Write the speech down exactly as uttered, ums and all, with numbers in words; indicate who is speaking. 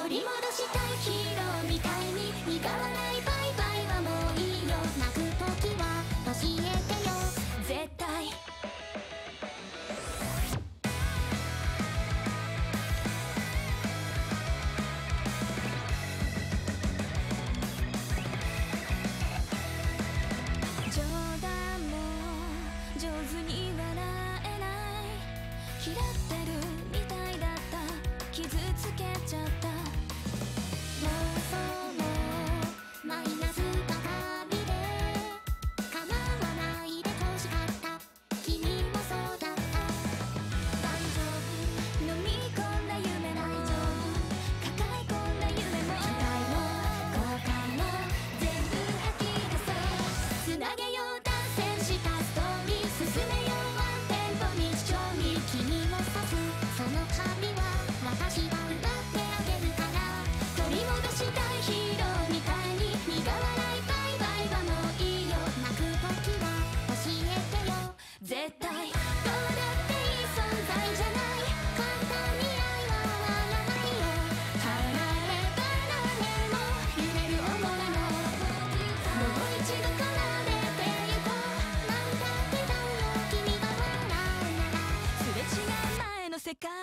Speaker 1: 取り戻したいヒーローみたいに苦笑いバイバイはもういいよ。泣く時は教えてよ絶対。冗談も上手に笑えない、嫌ってるみたいだった、傷つけちゃった、妄想もマイナスばかりで構わないで欲しかった、君もそうだった。大丈夫飲み込んだ夢も大丈夫抱え込んだ夢も期待も後悔も全部吐き出そう。つなげよう脱線したストーリー、進めようワンテンポ日常に君を刺すその髪は私が奪ってあげるから。取り戻したいヒーローみたいに苦笑いバイバイはもういいよ。泣く時は教えてよ絶対。どうだっていい存在じゃない、簡単に愛は終わらないよ。離れ離れも揺れる想いももう一度奏でてゆこう。なんだってだよ君が笑うなら、すれ違う前の世界